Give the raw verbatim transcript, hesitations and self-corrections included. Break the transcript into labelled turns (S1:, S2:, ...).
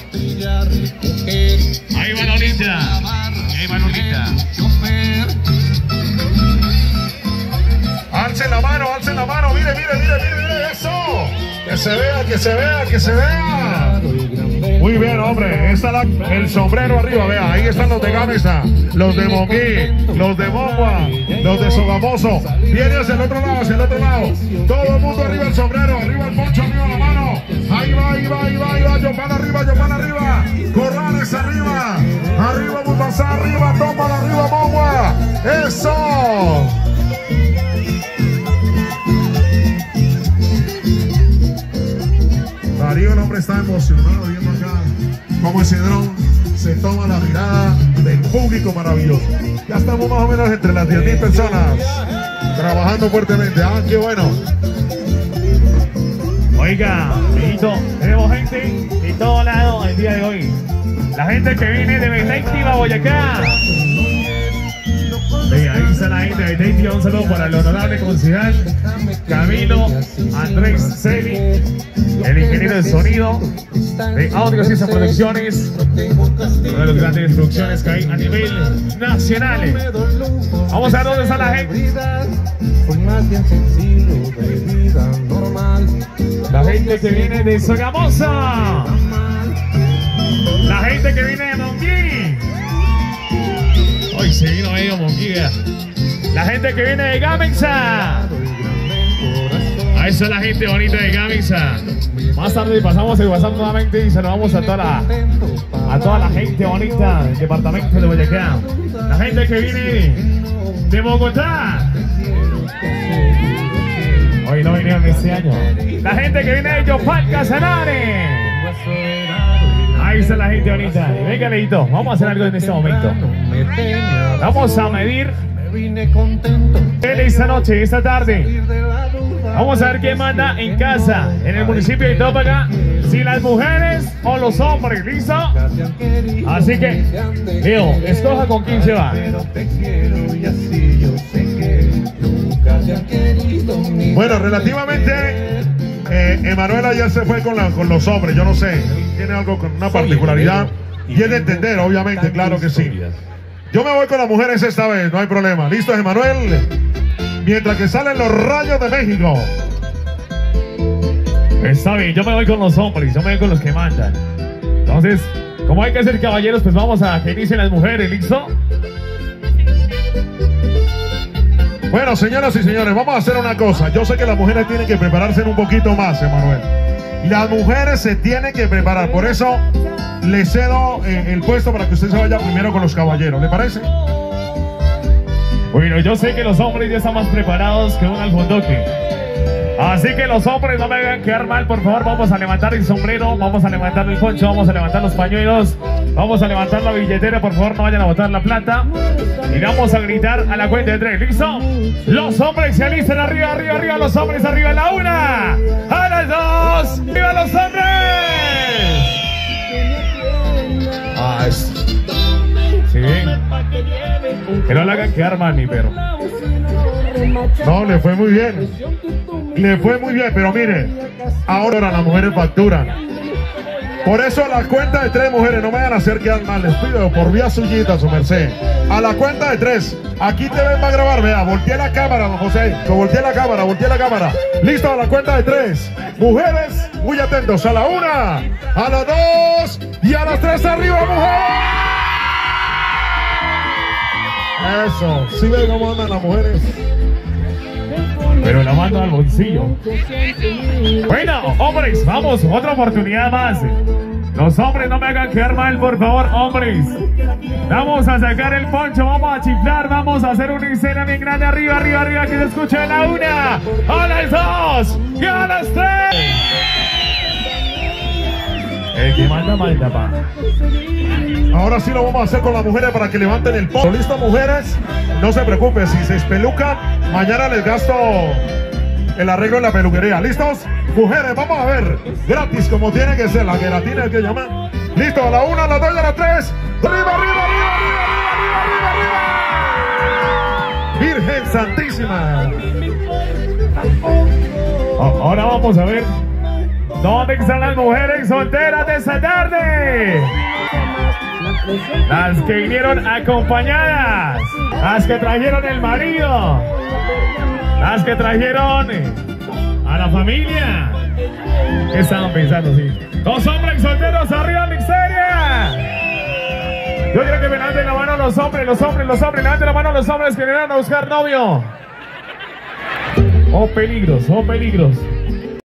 S1: Ahí va Lolita. Ahí va Lolita.
S2: Alcen la mano, alcen la mano. Mire, mire, mire, mire, mire eso. Que se vea, que se vea, que se vea. Muy bien, hombre. Está la, el sombrero arriba, vea. Ahí están los de Gamesa, los de Monguí, los de Mogua, los de Sogamoso. Viene hacia el otro lado, hacia el otro lado. Todo el mundo arriba el sombrero, arriba el poncho, arriba la mano. Ahí va, ahí va, ahí va, ahí va. Yopan arriba, Yopan arriba. Corrales arriba. Arriba, Mutazá arriba. Toma arriba, Mogua. ¡Eso! Darío, el hombre está emocionado viendo acá cómo ese dron se toma la mirada del público maravilloso. Ya estamos más o menos entre las diez mil personas trabajando fuertemente. Ah, qué bueno.
S1: Oiga, amiguito, tenemos gente de todo lado el día de hoy. La gente que viene de Benectiva, Boyacá. Sí, ahí está la gente de Benectiva. Un saludo para el honorable concejal Camilo Andrés Celi, el ingeniero de sonido de Audio Ciencia Producciones, una de las grandes producciones que hay a nivel nacional. Vamos a ver dónde está la gente. La gente que viene de Sogamoso, la gente que viene de Monguí. Hoy se vino medio Monguí. La gente que viene de Gamesa. Ahí está la gente bonita de Gamesa. Más tarde pasamos el WhatsApp nuevamente y saludamos a toda la, a toda la gente bonita del departamento de Boyacá. La gente que viene de Bogotá. Hoy no vinieron este año. La gente que viene de Yopal, Casanare. Ahí está la gente bonita. Venga, Leito, vamos a hacer algo en este momento. Vamos a medir esta noche, esta tarde. Vamos a ver quién manda en casa, en el municipio de Tópaga, si las mujeres o los hombres, ¿listo? Así que, Leo, escoja con quién se va.
S2: Bueno, relativamente, eh, Emanuela ya se fue con, la, con los hombres, yo no sé, tiene algo con una particularidad y es de entender, obviamente, claro que sí. Yo me voy con las mujeres esta vez, no hay problema. ¿Listo, Emanuel? Mientras que salen los Rayos de México.
S1: Está bien, yo me voy con los hombres, yo me voy con los que mandan. Entonces, como hay que ser caballeros, pues vamos a que inicien las mujeres, ¿listo?
S2: Bueno, señoras y señores, vamos a hacer una cosa. Yo sé que las mujeres tienen que prepararse un poquito más, Emanuel. Las mujeres se tienen que preparar, por eso le cedo eh, el puesto para que usted se vaya primero con los caballeros, ¿le parece?
S1: Bueno, yo sé que los hombres ya están más preparados que un alfondoque. Así que los hombres no me hagan quedar mal, por favor. Vamos a levantar el sombrero, vamos a levantar el poncho, vamos a levantar los pañuelos, vamos a levantar la billetera, por favor no vayan a botar la plata. Y vamos a gritar a la cuenta de tres, ¿listo? Los hombres se alistan, arriba, arriba, arriba, los hombres arriba a la una, a las dos, ¡arriba los hombres! Ah, es... Sí, que no le hagan quedar mal, mi perro.
S2: No, le fue muy bien. Le fue muy bien, pero mire, ahora las mujeres facturan. Por eso a la cuenta de tres, mujeres, no me vayan a hacer quedar mal. Les pido por vía suyita, su merced. A la cuenta de tres. Aquí te ven, va a grabar, vea. Volteé la cámara, don José. Volteé la cámara, volteé la cámara. Listo, a la cuenta de tres. Mujeres, muy atentos. A la una, a las dos y a las tres arriba, mujeres. Eso, sí ve cómo andan las mujeres.
S1: Pero la mando al bolsillo. Bueno, hombres, vamos, otra oportunidad más. Los hombres no me hagan quedar mal, por favor, hombres. Vamos a sacar el poncho, vamos a chiflar, vamos a hacer una escena bien grande. Arriba, arriba, arriba, que se escuche a la una, a las dos y a las tres. El que manda, manda, pa.
S2: Ahora sí lo vamos a hacer con las mujeres para que levanten el poncho. ¿Listo, mujeres? No se preocupen, si se espelucan, mañana les gasto el arreglo en la peluquería. ¿Listos? Mujeres, vamos a ver. Gratis, como tiene que ser. La queratina es que llaman. Listo, a la una, a la dos y a la tres. ¡Arriba, arriba, arriba, arriba, arriba, arriba, arriba! ¡Virgen Santísima!
S1: Ahora vamos a ver dónde están las mujeres solteras de esta tarde. dice. Las que vinieron acompañadas. Las que trajeron el marido. Las que trajeron a la familia. ¿Qué estaban pensando? Sí. Los hombres solteros arriba, Mixeria. Yo quiero que me levanten la mano los hombres, los hombres, los hombres. Levanten la mano los hombres que vinieron a buscar novio. Oh, peligros, oh, peligros.